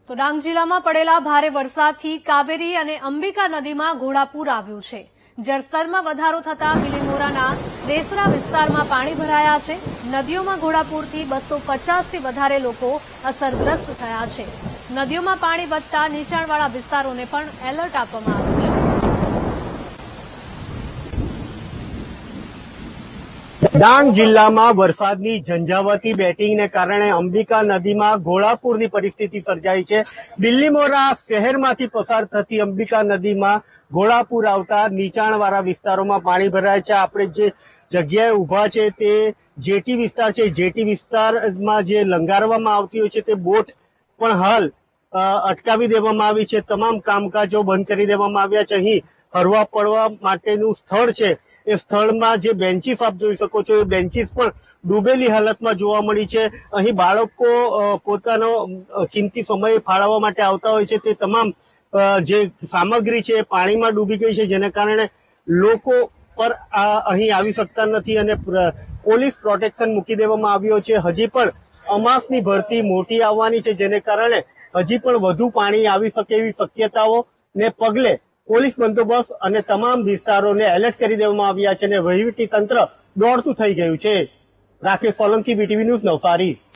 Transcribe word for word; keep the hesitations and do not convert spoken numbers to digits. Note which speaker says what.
Speaker 1: તો ડાંગ જિલ્લામાં પડેલા ભારે વરસાદથી કાવેરી અને અંબિકા નદીમાં ઘોડાપૂર આવ્યું છે। જળસ્તરમાં વધારો થતા બિલીમોરાના દેસરા વિસ્તારમાં પાણી ભરાયા છે। નદીઓમાં ઘોડાપૂરથી બસો પચાસથી વધારે લોકો અસરગ્રસ્ત થયા છે। નદીઓમાં પાણી વધતા નીચાણવાળા વિસ્તારોને પણ એલર્ટ આપવામાં આવ્યું છે।
Speaker 2: ડાંગ જિલ્લામાં વરસાદની ઝંઝાવતી બેટિંગને કારણે અંબિકા નદીમાં ઘોડાપૂરની પરિસ્થિતિ સર્જાઈ છે। બિલીમોરા શહેરમાંથી પસાર થતી અંબિકા નદીમાં ઘોડાપૂર આવતા નીચાણવાળા વિસ્તારોમાં પાણી ભરાય છે। આપણે જે જગ્યાએ ઉભા છે તે જેટી વિસ્તાર છે। જેટી વિસ્તારમાં જે લંગારવામાં આવતી હોય છે તે બોટ પણ હાલ અટકાવી દેવામાં આવી છે। તમામ કામકાજો બંધ કરી દેવામાં આવ્યા છે। અહીં હરવા પડવા માટેનું સ્થળ છે એ સ્થળમાં જે બેન્ચીસ આપ જોઈ શકો છો એ બેન્ચીસ પણ ડૂબેલી હાલતમાં જોવા મળી છે। અહીં બાળકો પોતાનો કિંમતી સમય ફાળવવા માટે આવતા હોય છે તે તમામ જે સામગ્રી છે એ પાણીમાં ડૂબી ગઈ છે, જેને કારણે લોકો પર અહીં આવી શકતા નથી અને પોલીસ પ્રોટેક્શન મૂકી દેવામાં આવ્યો છે। હજી પણ અમાસની ભરતી મોટી આવવાની છે, જેને કારણે હજી પણ વધુ પાણી આવી શકે એવી શક્યતાઓને પગલે પોલીસ બંદોબસ્ત અને તમામ વિસ્તારોને એલર્ટ કરી દેવામાં આવ્યા છે અને વહીવટી તંત્ર દોડતું થઈ ગયું છે। Rakesh Solanki, VTV news, Navsari.